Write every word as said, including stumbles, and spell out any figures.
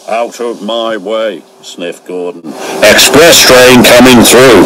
Out of my way, sniffed Gordon. Express train coming through.